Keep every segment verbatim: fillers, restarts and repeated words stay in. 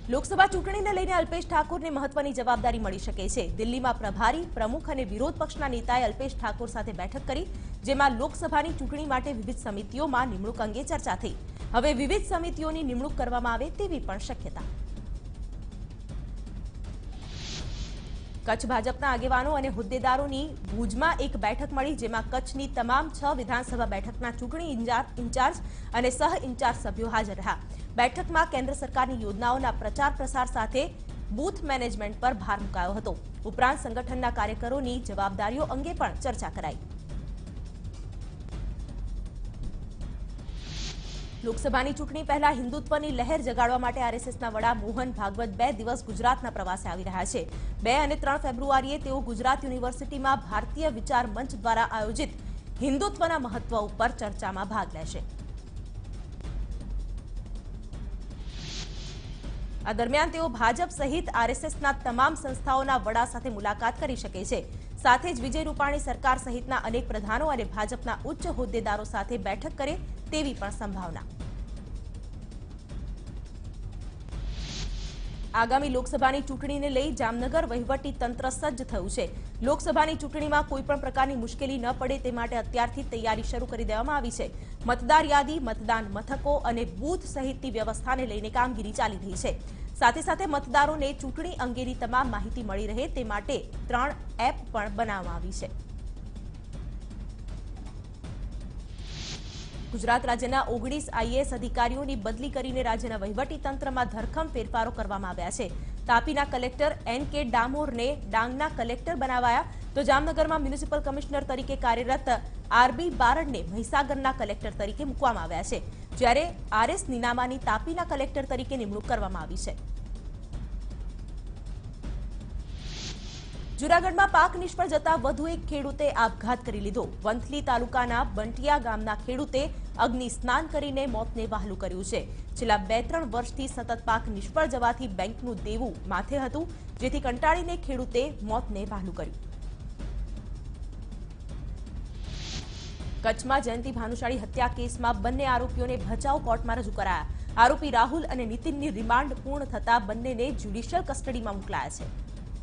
લોકસભા ચૂંટણીને લઈને અલ્પેશ ઠાકોરને મહત્વની જવાબદારી મળી શકે છે। દિલ્હીમાં પ્રભારી, પ્રમુખ અને વિરોધ પક્ષના નેતાએ અલ્પેશ ઠાકોર સાથે બેઠક કરી, જેમાં લોકસભાની ચૂંટણી માટે વિવિધ સમિતિઓમાં નિમણૂક અંગે ચર્ચા થઈ। હવે વિવિધ સમિતિઓની નિમણૂક કરવામાં આવે તેવી પણ શક્યતા। કચ્છ ભાજપના આગેવાનો અને હોદ્દેદારોની ભુજમાં એક બેઠક મળી, જેમાં કચ્છની તમામ છ વિધાનસભા બેઠકના ચૂંટણી ઇન્ચાર્જ અને સહ ઇન્ચાર્જ સભ્યો હાજર રહ્યા। બેઠકમાં કેન્દ્ર સરકારની યોજનાઓના પ્રચાર પ્રસાર સાથે બૂથ મેનેજમેન્ટ પર ભાર મૂકાયો હતો। ઉપરાંત સંગઠનના કાર્યકરોની જવાબદારીઓ અંગે પણ ચર્ચા કરાઈ। લોકસભાની ચૂંટણી પહેલા હિન્દુત્વની લહેર જગાડવા માટે આરએસએસના વડા મોહન ભાગવત બે દિવસ ગુજરાતના પ્રવાસે આવી રહ્યા છે। બે અને ત્રણ ફેબ્રુઆરીએ તેઓ ગુજરાત યુનિવર્સિટીમાં ભારતીય વિચાર મંચ દ્વારા આયોજિત હિન્દુત્વના મહત્વ ઉપર ચર્ચામાં ભાગ લેશે। આ દરમિયાન તેઓ ભાજપ સહિત આરએસએસના તમામ સંસ્થાઓના વડા સાથે મુલાકાત કરી શકે છે। સાથે જ વિજય રૂપાણી સરકાર સહિતના અનેક પ્રધાનો અને ભાજપના ઉચ્ચ હોદ્દેદારો સાથે બેઠક કરે તેવી પણ સંભાવના। આગામી લોકસભાની ચૂંટણીને લઈ જામનગર વહીવટી તંત્ર સજ્જ થયું છે। લોકસભાની ચૂંટણીમાં કોઈપણ પ્રકારની મુશ્કેલી ન પડે તે માટે અત્યારથી તૈયારી શરૂ કરી દેવામાં આવી છે। મતદાર યાદી, મતદાન મથકો અને બૂથ સહિતની વ્યવસ્થાને લઈને કામગીરી ચાલી રહી છે। સાથે સાથે મતદારોને ચૂંટણી અંગેની તમામ માહિતી મળી રહે તે માટે ત્રણ એપ પણ બનાવવામાં આવી છે। ગુજરાત રાજ્યના ઓગણીસ આઈએએસ અધિકારીઓની બદલી કરીને રાજ્યના વહીવટી તંત્રમાં ધરખમ ફેરફારો કરવામાં આવ્યા છે। તાપીના કલેક્ટર એન કે ડામોરને ડાંગના કલેક્ટર બનાવાયા, તો જામનગરમાં મ્યુનિસિપલ કમિશનર તરીકે કાર્યરત આરબી બારડને મહીસાગરના કલેક્ટર તરીકે મૂકવામાં આવ્યા છે, જ્યારે આરએસ નીનામાની તાપીના કલેક્ટર તરીકે નિમણૂક કરવામાં આવી છે। જૂનાગઢમાં પાક નિષ્ફળ જતા વધુ એક ખેડૂતે આપઘાત કરી લીધો। વંથલી તાલુકાના બંટિયા ગામના ખેડૂતે અગ્નિ સ્નાન કરીને મોતને વહાલું કર્યું છે। છેલ્લા બે ત્રણ વર્ષથી સતત પાક નિષ્ફળ જવાથી બેંકનું દેવું માથે હતું, જેથી કંટાળીને ખેડૂતે મોતને વહાલું કર્યું। કચ્છમાં જયંતિ ભાનુશાળી હત્યા કેસમાં બંને આરોપીઓને ભચાઉ કોર્ટમાં રજૂ કરાયા। આરોપી રાહુલ અને નીતિનની રિમાન્ડ પૂર્ણ થતા બંનેને જ્યુડિશિયલ કસ્ટડીમાં મોકલાયા છે।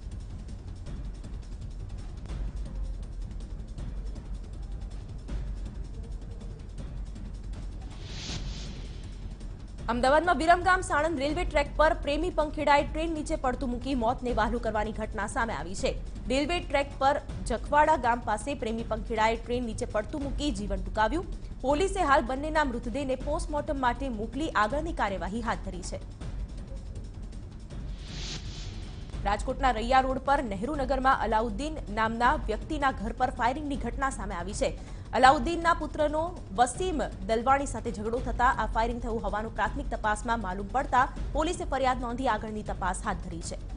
અમદાવાદમાં વિરમગામ સાણંદ રેલવે ટ્રેક પર પ્રેમી પંખેડાએ ટ્રેન નીચે પડતું મૂકી મોતને વહાલું કરવાની ઘટના સામે આવી છે। રેલવે ટ્રેક પર જખવાડા ગામ પાસે પ્રેમી પંખેડાએ ટ્રેન નીચે પડતું મૂકી જીવન ટૂંકાવ્યું। પોલીસે હાલ બંનેના મૃતદેહને પોસ્ટમોર્ટમ માટે મોકલી આગળની કાર્યવાહી હાથ ધરી છે। રાજકોટના રૈયા રોડ પર નહેરુનગરમાં અલાઉદ્દીન નામના વ્યક્તિના ઘર પર ફાયરિંગની ઘટના સામે આવી છે। અલાઉદ્દીનના પુત્રનો વસીમ દલવાણી સાથે ઝઘડો થતા આ ફાયરિંગ થયું હોવાનું પ્રાથમિક તપાસમાં માલુમ પડતા પોલીસે ફરિયાદ નોંધી આગળની તપાસ હાથ ધરી છે।